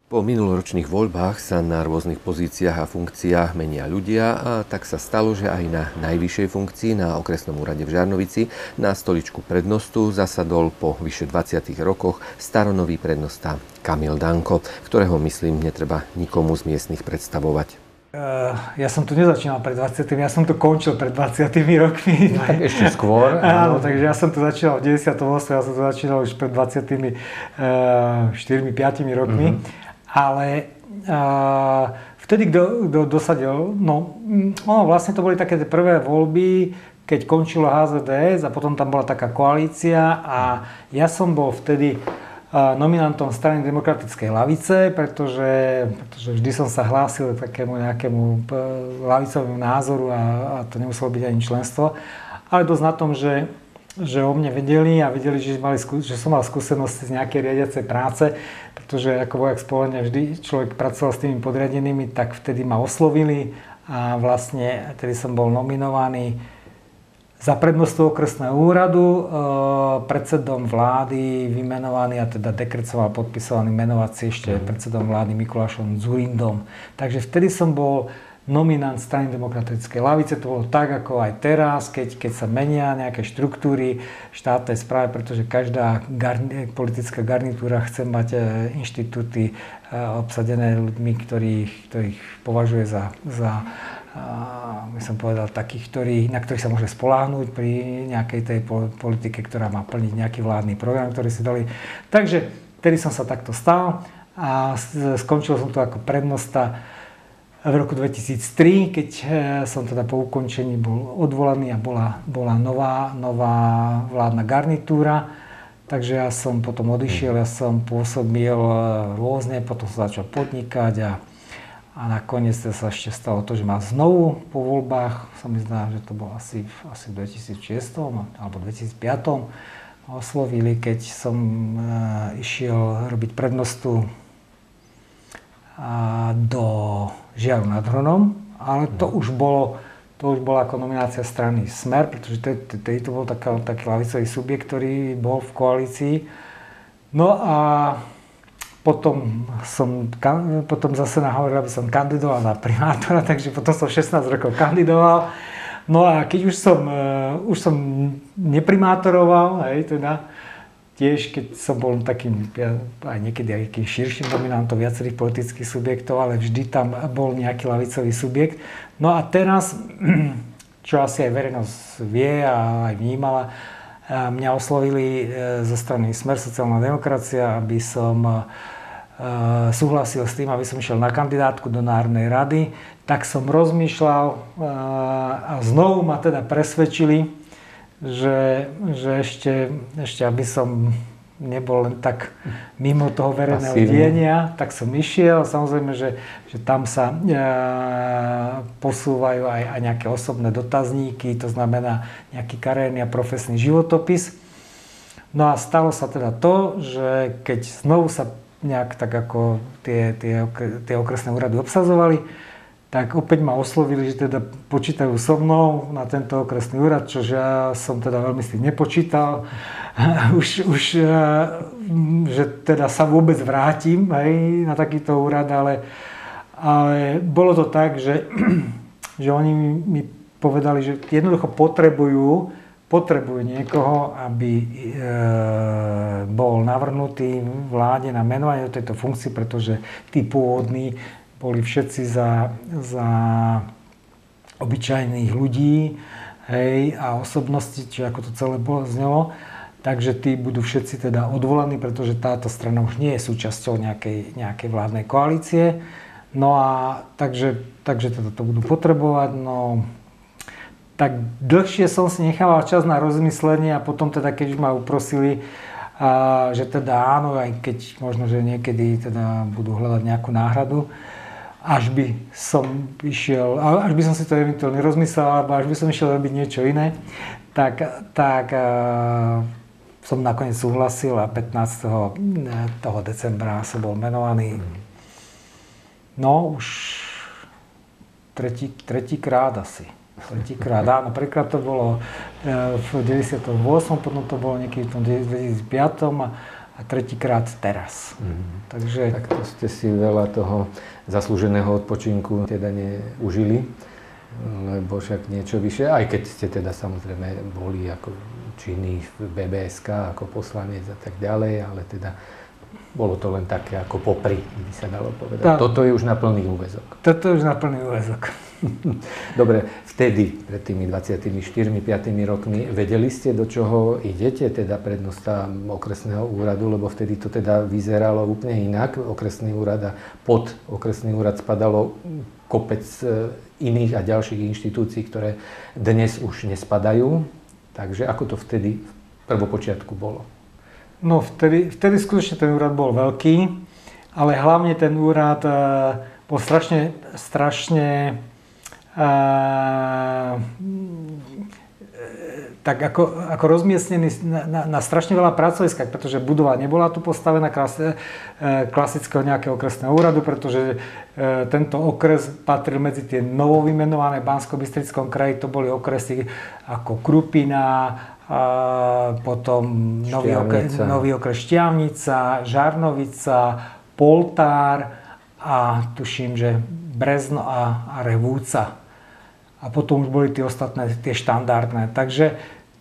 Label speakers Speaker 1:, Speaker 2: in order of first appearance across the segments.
Speaker 1: Po minuloročných voľbách sa na rôznych pozíciách a funkciách menia ľudia a tak sa stalo, že aj na najvyššej funkcii na okresnom úrade v Žarnovici na stoličku prednostu zasadol po vyše 20 rokoch staronový prednosta Kamil Danko, ktorého, myslím, netreba nikomu z miestnych predstavovať.
Speaker 2: Ja som tu nezačínal pred 20, ja som tu končil pred 20 rokmi.
Speaker 3: Tak ešte skôr.
Speaker 2: Áno, takže ja som tu začínal v 98, ja som tu začínal už pred 24-5 rokmi. Ale vtedy, kto dosadil, vlastne to boli také prvé voľby, keď končilo HZDS a potom tam bola taká koalícia a ja som bol vtedy nominantom strany Demokratickej lavice, pretože vždy som sa hlásil k takému nejakému lavicovému názoru a to nemuselo byť ani členstvo. Ale dosť na tom, že o mne vedeli a vedeli, že som mal skúsenosti z nejakej riadiacej práce, pretože ako vojak z povolenia vždy človek pracoval s tými podriadenými, tak vtedy ma oslovili a vlastne vtedy som bol nominovaný za prednostu okresného úradu, predsedom vlády vymenovaný a teda dekret som mal podpisovaný menovať si ešte predsedom vlády Mikulášom Dzurindom. Takže vtedy som bol nominant strany Demokratickej lavice. To bolo tak, ako aj teraz, keď sa menia nejaké štruktúry štátnej správy, pretože každá politická garnitúra chce mať inštitúty obsadené ľuďmi, ktorých považuje za by som povedal, takých, na ktorých sa môže spoľahnúť pri nejakej tej politike, ktorá má plniť nejaký vládny program, ktorý si dali. Takže vtedy som sa takto stal a skončil som to ako prednosta v roku 2003, keď som teda po ukončení bol odvolaný a bola nová vládna garnitúra. Takže ja som potom odišiel, ja som pôsobil rôzne, potom som začal podnikať a nakoniec sa ešte stalo to, že ma znovu po voľbách, sa mi zdá, že to bolo asi v 2006 alebo 2005, oslovili, keď som išiel robiť prednostu do Žiaru nad Hronom, ale to už bola ako nominácia strany Smer, pretože to bol taký ľavicový subjekt, ktorý bol v koalícii. No a potom zase nahovoril, aby som kandidoval na primátora, takže potom som 16 rokov kandidoval. No a keď už som neprimátoroval, tiež keď som bol takým, aj niekedy aj takým širším dominantom viacerých politických subjektov, ale vždy tam bol nejaký ľavicový subjekt. No a teraz, čo asi aj verejnosť vie a aj vnímala, mňa oslovili zo strany Smer sociálna demokracia, aby som súhlasil s tým, aby som išiel na kandidátku do Národnej rady. Tak som rozmýšľal a znovu ma teda presvedčili, že ešte aby som nebol len tak mimo toho verejného diania, tak som išiel. Samozrejme, že tam sa posúvajú aj nejaké osobné dotazníky, to znamená nejaký kariérny a profesný životopis. No a stalo sa teda to, že keď znovu sa nejak tak ako tie okresné úrady obsazovali, tak opäť ma oslovili, že teda počítajú so mnou na tento okresný úrad, čože ja som teda veľmi s tým nepočítal. Že teda sa vôbec vrátim na takýto úrad, ale bolo to tak, že oni mi povedali, že jednoducho potrebujú niekoho, aby bol navrhnutý vláde na menovanie do tejto funkcie, pretože tí pôvodní boli všetci za obyčajných ľudí, a osobnosti, čiže ako to celé znelo. Takže tí budú všetci teda odvolaní, pretože táto strana už nie je súčasťou nejakej vládnej koalície. No a takže teda to budú potrebovať. No, tak dlhšie som si nechával čas na rozmyslenie a potom teda, keď už ma uprosili, že teda áno, aj keď možno, že niekedy teda budú hľadať nejakú náhradu, až by som si to eventuálne rozmyslel, alebo až by som išiel robiť niečo iné, tak som nakoniec súhlasil a 15. toho decembra som bol menovaný. No už tretíkrát asi. Áno, prvýkrát to bolo v 98, potom to bolo niekedy v tom 2005 a a tretíkrát teraz. Takže...
Speaker 3: Tak to ste si veľa toho zaslúženého odpočinku teda neužili, lebo však niečo vyššie, aj keď ste teda samozrejme boli ako činní v BBSK, ako poslanec a tak ďalej, ale teda bolo to len také ako popri, by sa dalo povedať.
Speaker 2: Tak.
Speaker 3: Toto je už na plný úväzok.
Speaker 2: Toto je už na plný úväzok.
Speaker 3: Dobre, vtedy, pred tými 24-5 rokmi, vedeli ste, do čoho idete, teda prednosta okresného úradu, lebo vtedy to teda vyzeralo úplne inak. Okresný úrad a pod okresný úrad spadalo kopec iných a ďalších inštitúcií, ktoré dnes už nespadajú. Takže ako to vtedy v prvopočiatku bolo?
Speaker 2: No vtedy skutočne ten úrad bol veľký, ale hlavne ten úrad bol strašne tak ako rozmiestnený na strašne veľa pracoviskách, pretože budova nebola tu postavená klasického nejakého okresného úradu, pretože tento okres patril medzi tie novovymenované v Banskobystrickom kraji, to boli okresy ako Krupina, potom nový okres Štiavnica, Žarnovica, Poltár a tuším, že Brezno a Revúca. A potom už boli tie ostatné, tie štandardné. Takže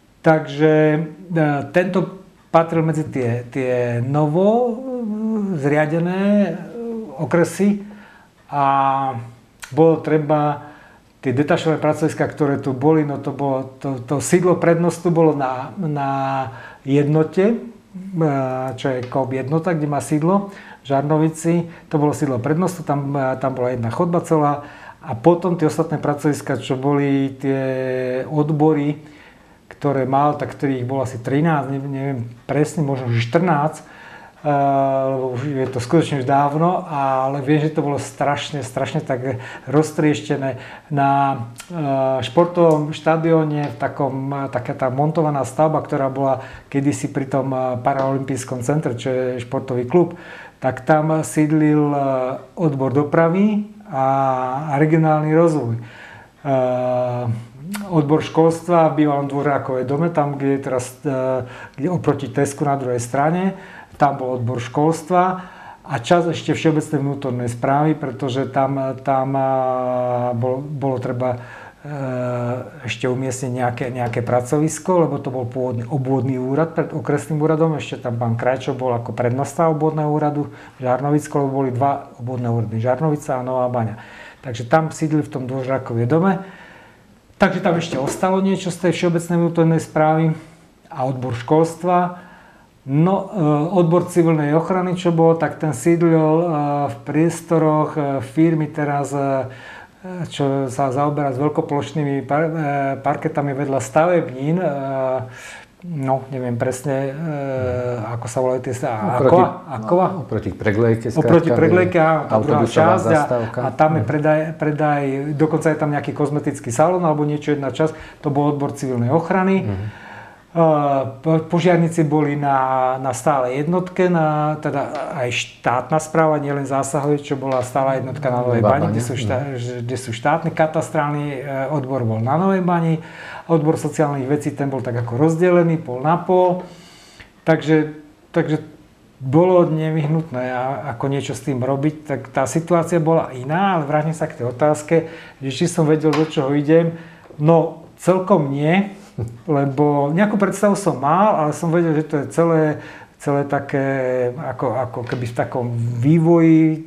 Speaker 2: tento patril medzi tie novo zriadené okresy a bolo treba tie detašové pracoviská, ktoré tu boli, no to bolo, to sídlo prednostu bolo na Jednote, čo je KOB Jednota, kde má sídlo v Žarnovici. To bolo sídlo prednostu, tam bola jedna chodba celá. A potom tie ostatné pracoviská, čo boli tie odbory, ktoré mal, tak ktorých bolo asi 13, neviem presne, možno 14, lebo už je to skutočne už dávno, ale viem, že to bolo strašne tak roztrieštené. Na športovom štadióne, taká tá montovaná stavba, ktorá bola kedysi pri tom paralympijskom centre, čo je športový klub, tak tam sídlil odbor dopravy a regionálny rozvoj. Odbor školstva v bývalom Dvorákovej dome, tam, kde je teraz oproti Tesku na druhej strane, tam bol odbor školstva a časť ešte všeobecnej vnútornej správy, pretože tam bolo treba ešte umiestniť nejaké pracovisko, lebo to bol pôvodný obvodný úrad pred okresným úradom. Ešte tam pán Krajčov bol ako prednosta obvodného úradu v Žarnovicku, lebo boli dva obvodné úrady, Žarnovica a Nová Baňa. Takže tam sídli v tom Dvořákovej dome. Takže tam ešte ostalo niečo z tej všeobecnej vnútornej správy a odbor školstva. No, odbor civilnej ochrany, čo bol, tak ten sídlil v priestoroch firmy teraz, čo sa zaoberá s veľkoplošnými parketami vedľa stavebnín. No, neviem presne, ako sa volajú tie Akova?
Speaker 3: Oproti Preglejke.
Speaker 2: Oproti Preglejke, tá druhá časť. A tam je predaj, dokonca je tam nejaký kozmetický salón alebo niečo, jedna časť. To bol odbor civilnej ochrany. Požiarníci boli na stále jednotke, teda aj štátna správa, nielen zásahový, čo bola stála jednotka na Novej Bani, kde sú štátny, katastrálny odbor bol na Novej Bani, odbor sociálnych vecí, ten bol tak ako rozdelený, pol na pol. Takže bolo nevyhnutné ako niečo s tým robiť, tak tá situácia bola iná, ale vrátim sa k tej otázke, že či som vedel, do čoho idem. No, celkom nie. Lebo nejakú predstavu som mal, ale som vedel, že to je celé také, ako keby v takom vývoji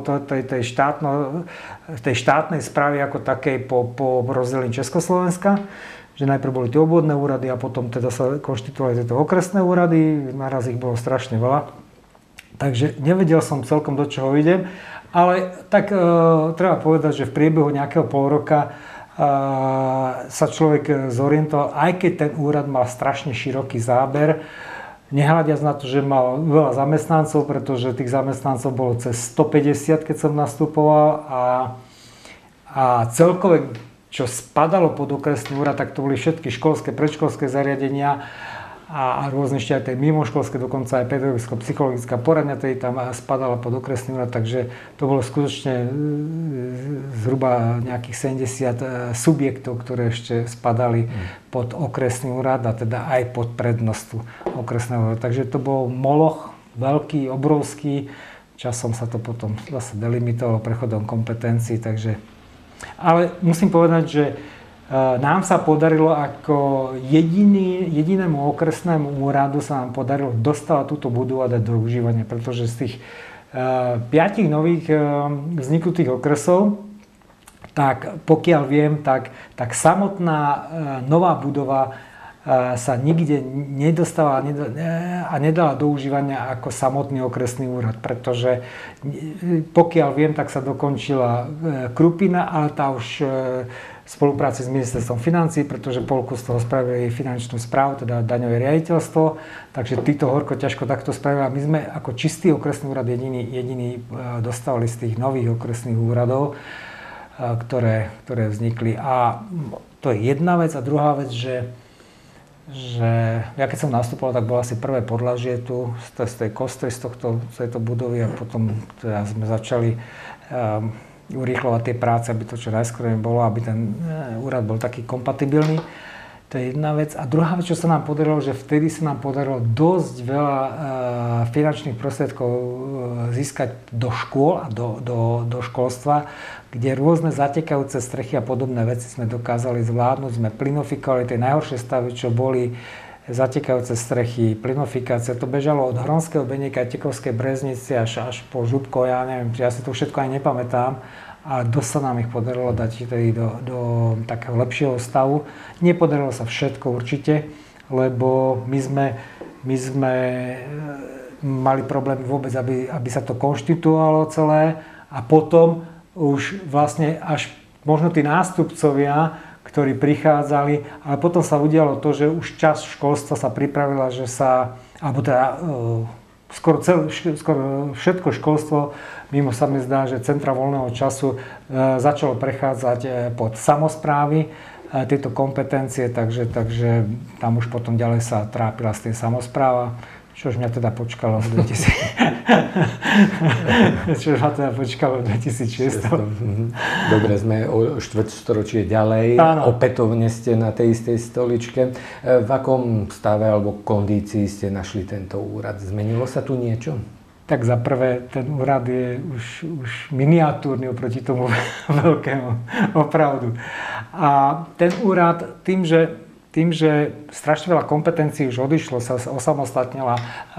Speaker 2: tej štátnej správy ako takej po rozdelení Československa, že najprv boli tie obvodné úrady a potom teda sa konštituovali tieto okresné úrady, naraz ich bolo strašne veľa. Takže nevedel som celkom, do čoho idem, ale tak treba povedať, že v priebehu nejakého pol roka sa človek zorientoval, aj keď ten úrad mal strašne široký záber, nehľadiac na to, že mal veľa zamestnancov, pretože tých zamestnancov bolo cez 150, keď som nastupoval a celkové, čo spadalo pod okresný úrad, tak to boli všetky školské, predškolské zariadenia a rôzne ešte aj tej mimoškolské, dokonca aj pedagogicko-psychologická poradňa, ktorý tam spadala pod okresný úrad, takže to bolo skutočne zhruba nejakých 70 subjektov, ktoré ešte spadali pod okresný úrad a teda aj pod prednostu okresného úradu. Takže to bol moloch veľký, obrovský. Časom sa to potom zase delimitovalo prechodom kompetencií, takže... Ale musím povedať, že nám sa podarilo ako jedinému okresnému úradu sa nám podarilo dostávať túto budovu a dať do užívania, pretože z tých 5 nových vzniknutých okresov, tak pokiaľ viem, tak samotná nová budova sa nikde nedostala a nedala do užívania ako samotný okresný úrad, pretože pokiaľ viem, tak sa dokončila Krupina, ale tá už v spolupráci s ministerstvom financií, pretože polku z toho spravili finančnú správu, teda daňové riaditeľstvo, takže títo horko ťažko takto spravili a my sme ako čistý okresný úrad jediný dostávali z tých nových okresných úradov, ktoré vznikli. A to je jedna vec. A druhá vec, že ja keď som nastupoval, tak bolo asi prvé podlažie tu z tej kostry, z tejto budovy a potom teda sme začali urýchlovať tie práce, aby to čo najskôr bolo, aby ten úrad bol taký kompatibilný. To je jedna vec. A druhá vec, čo sa nám podarilo, že vtedy sa nám podarilo dosť veľa finančných prostriedkov získať do škôl a do školstva, kde rôzne zatekajúce strechy a podobné veci sme dokázali zvládnuť. Sme plinofikovali tie najhoršie stavy, čo boli zatekajúce strechy, plinofikácia. To bežalo od Hronského Benieka, Tekovskej Breznice až po Župko, ja neviem, ja si to všetko ani nepamätám. A dosť sa nám ich podarilo dať tedy do takého lepšieho stavu. Nepodarilo sa všetko určite, lebo my sme mali problém vôbec, aby sa to konštituovalo celé a potom už vlastne až možno tí nástupcovia, ktorí prichádzali, ale potom sa udialo to, že už časť školstva sa pripravila, že sa, alebo teda skoro všetko školstvo, mimo sa mi zdá, že centra voľného času začalo prechádzať pod samosprávy tieto kompetencie, takže tam už potom ďalej sa trápila s tým samospráva, čož mňa teda počkalo v 2006.
Speaker 3: Dobre, sme o štvrťstoročie ďalej. Áno. Opätovne ste na tej istej stoličke. V akom stave alebo kondícii ste našli tento úrad? Zmenilo sa tu niečo?
Speaker 2: Tak za prvé, ten úrad je už miniatúrny oproti tomu veľkému, opravdu. A ten úrad tým, že strašne veľa kompetencií už odišlo, sa osamostatnila,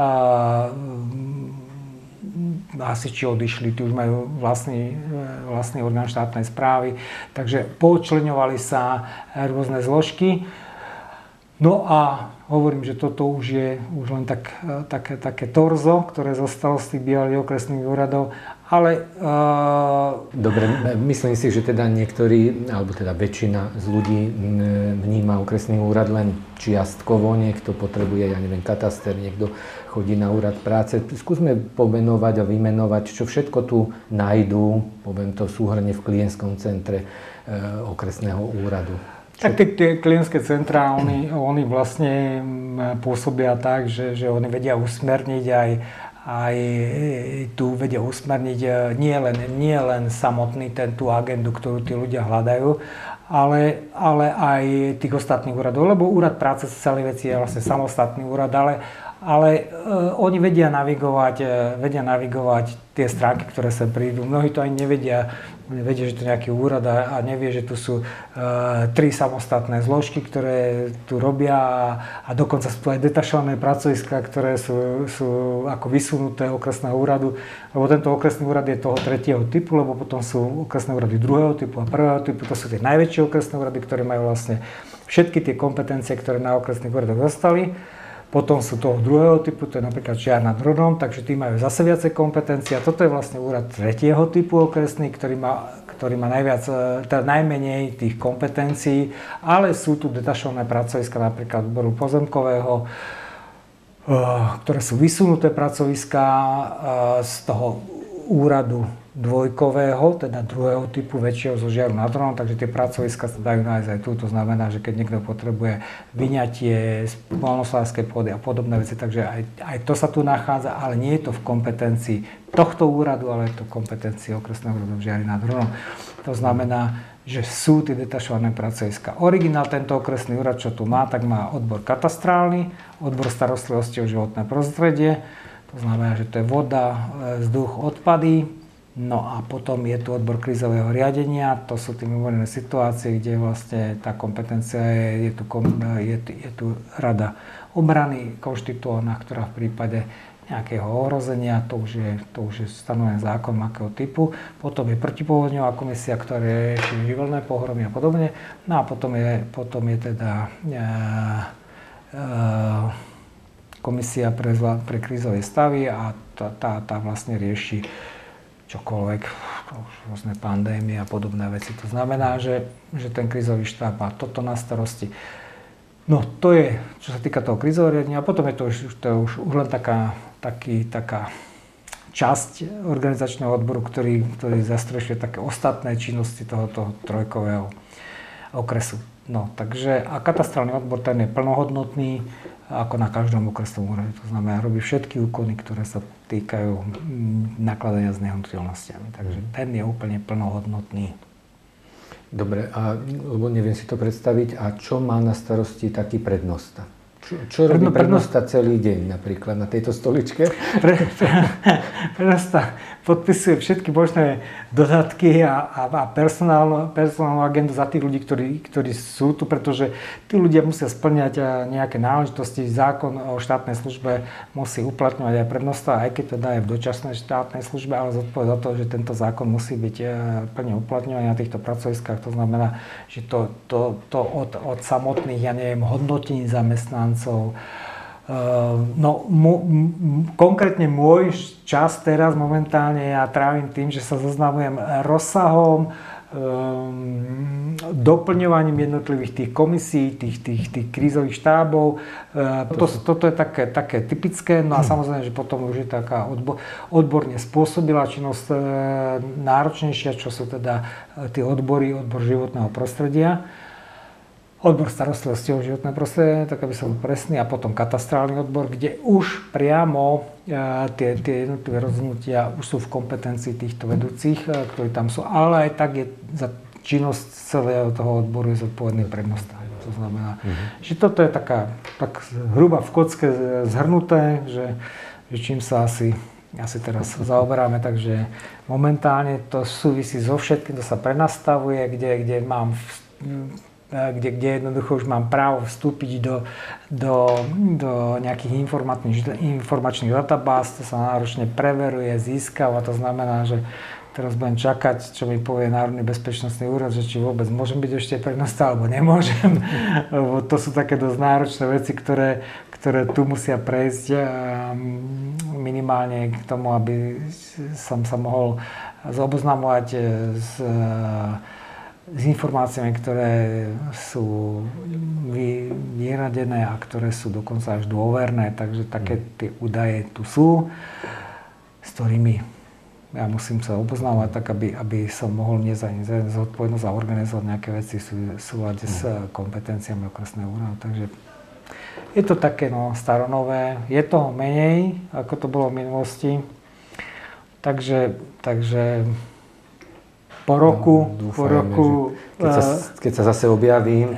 Speaker 2: hasiči odišli, tí už majú vlastný orgán štátnej správy, takže počleňovali sa rôzne zložky. No a hovorím, že toto už je len také torzo, ktoré zostalo z tých bývalých okresných úradov, ale...
Speaker 3: Dobre, myslím si, že teda niektorí, alebo teda väčšina z ľudí vníma okresný úrad len čiastkovo, niekto potrebuje, ja neviem, kataster, niekto chodí na úrad práce. Skúsme pomenovať a vymenovať, čo všetko tu nájdú, poviem to súhrne v klientskom centre okresného úradu.
Speaker 2: Tak tie klientské centrá, oni vlastne pôsobia tak, že oni vedia usmerniť aj tu vedia usmerniť nie len samotný tú agendu, ktorú tí ľudia hľadajú, ale aj tých ostatných úradov, lebo úrad práce sociálnej veci je vlastne samostatný úrad, ale oni vedia navigovať tie stránky, ktoré sa prídu. Mnohí to ani nevedia, že to je nejaký úrad a nevie, že tu sú 3 samostatné zložky, ktoré tu robia a dokonca sú tu aj detašované pracoviská, ktoré sú ako vysunuté okresného úradu, lebo tento okresný úrad je toho 3. typu, lebo potom sú okresné úrady 2. typu a 1. typu, to sú tie najväčšie okresné úrady, ktoré majú vlastne všetky tie kompetencie, ktoré na okresných úradoch zostali. Potom sú toho 2. typu, to je napríklad Čiar nad Hronom, takže tí majú zase viacej kompetencií. A toto je vlastne úrad 3. typu okresný, ktorý má najmenej tých kompetencií, ale sú tu detašované pracoviska napríklad odboru pozemkového, ktoré sú vysunuté pracoviská z toho úradu 2. teda 2. typu väčšieho zo Žiaru nad Hronom, takže tie pracoviska sa dajú nájsť aj tu. To znamená, že keď niekto potrebuje vyňatie z poľnohospodárskej pôdy a podobné veci, takže aj to sa tu nachádza, ale nie je to v kompetencii tohto úradu, ale je to v kompetencii okresného úradu v Žiari nad Hronom. To znamená, že sú tie detašované pracoviska. Originál tento okresný úrad, čo tu má, tak má odbor katastrálny, odbor starostlivosti o životné prostredie, To znamená, že to je voda, vzduch, odpady. No a potom je tu odbor krízového riadenia, to sú tie mimoriadne situácie, kde vlastne tá kompetencia je tu rada obrany konštituovaná, ktorá v prípade nejakého ohrozenia, to už je stanovený zákon akého typu. Potom je protipovodňová komisia, ktorá rieši živelné pohromy a podobne. No a potom je teda komisia pre krízové stavy a tá vlastne rieši čokoľvek, rôzne pandémie a podobné veci. To znamená, že ten krízový štáb má toto na starosti. No to je, čo sa týka toho krízového riadenia. A potom je to už len taká časť organizačného odboru, ktorý zastrešuje také ostatné činnosti tohoto trojkového okresu. No, takže a katastrálny odbor ten je plnohodnotný, ako na každom okresnom úrade. To znamená, robí všetky úkony, ktoré sa týkajú nakladania s nehnuteľnosťami. Takže ten je úplne plnohodnotný.
Speaker 3: Dobre, lebo neviem si to predstaviť, a čo má na starosti taký prednosta? Čo robí prednosta celý deň napríklad na tejto stoličke?
Speaker 2: Prednosta podpisuje všetky možné dodatky a personálnu agendu za tých ľudí, ktorí sú tu, pretože tí ľudia musia spĺňať nejaké náležitosti. Zákon o štátnej službe musí uplatňovať aj prednosta, aj keď teda je v dočasnej štátnej službe, ale zodpovedá za to, že tento zákon musí byť plne uplatňovaný na týchto pracoviskách. To znamená, že to od samotných, hodnotení zamestnancov. Konkrétne môj čas teraz momentálne ja trávim tým, že sa zoznamujem rozsahom, doplňovaním jednotlivých tých komisí, tých krízových štábov. Toto je také typické. No a samozrejme, že potom už je taká odborne spôsobila činnosť náročnejšia, čo sú teda tie odbor životného prostredia. Odbor starostlivosti o životné prostredie, tak aby som bol presný, a potom katastrálny odbor, kde už priamo tie jednotlivé rozhodnutia už sú v kompetencii týchto vedúcich, ktorí tam sú, ale aj tak je za činnosť celého toho odboru je zodpovedný prednosta. To znamená, že toto je tak hruba v kocke zhrnuté, že čím sa asi teraz zaoberáme, takže momentálne to súvisí so všetkým, to sa prenastavuje, kde mám kde jednoducho už mám právo vstúpiť do nejakých informačných databáz, to sa náročne preveruje, získava, to znamená, že teraz budem čakať, čo mi povie Národný bezpečnostný úrad, že či vôbec môžem byť ešte prednosta, alebo nemôžem, lebo to sú také dosť náročné veci, ktoré tu musia prejsť minimálne k tomu, aby som sa mohol zoboznamovať s informáciami, ktoré sú vyradené a ktoré sú dokonca až dôverné. Takže také tie údaje tu sú, s ktorými ja musím sa oboznávať tak, aby som mohol nezať zodpovednosť a organizovať nejaké veci v súlade s kompetenciami okresného úradu. Takže je to také staronové, je toho menej, ako to bolo v minulosti. Takže po roku,
Speaker 3: keď sa zase objavím,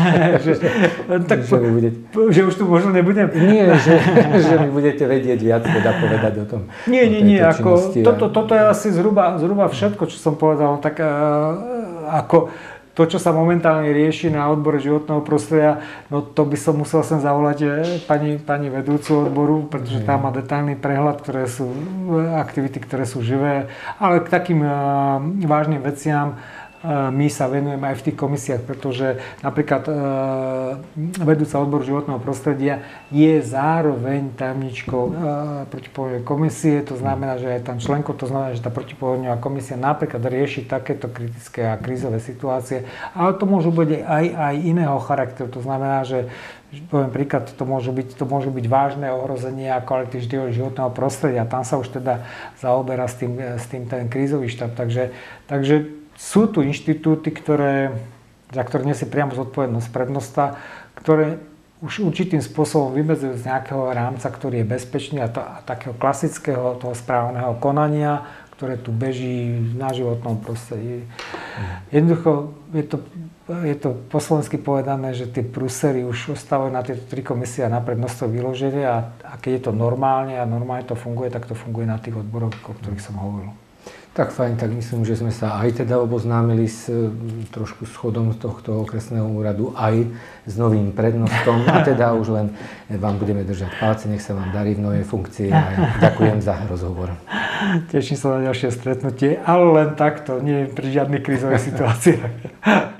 Speaker 2: že už tu možno nebudem.
Speaker 3: Nie, že mi budete vedieť viac teda povedať o tom.
Speaker 2: Nie, toto je asi zhruba všetko, čo som povedal. Tak ako to, čo sa momentálne rieši na odbore životného prostredia, no to by som musel sem zavolať pani vedúcu odboru, pretože tam má detailný prehľad, ktoré sú aktivity, ktoré sú živé, ale k takým vážnym veciam my sa venujeme aj v tých komisiách, pretože napríklad vedúca odboru životného prostredia je zároveň tajomničkou protipovodňovej komisie, to znamená, že je tam členkou, to znamená, že tá protipovodňová komisia napríklad rieši takéto kritické a krízové situácie, ale to môžu byť aj iného charakteru, to znamená, že poviem príklad, to môžu byť vážne ohrozenia kvality životného prostredia, tam sa už teda zaoberá s tým ten krízový štáb, takže sú tu inštitúty, za ktoré nesie priamo zodpovednosť prednosta, ktoré už určitým spôsobom vymedzujú z nejakého rámca, ktorý je bezpečný a takého klasického toho správneho konania, ktoré tu beží na životnom prostredí. Jednoducho je to po slovensky povedané, že tie prúsery už ostávajú na tieto 3 komisie a na prednostvo vyložené a keď je to normálne a normálne to funguje, tak to funguje na tých odboroch, o ktorých som hovoril.
Speaker 3: Tak fajn, tak myslím, že sme sa aj teda oboznámili s trošku schodom tohto okresného úradu, aj s novým prednostom a teda už len vám budeme držať palce, nech sa vám darí v novej funkcii a ďakujem za rozhovor.
Speaker 2: Teším sa na ďalšie stretnutie, ale len takto, nie pri žiadnych krízových situáciách.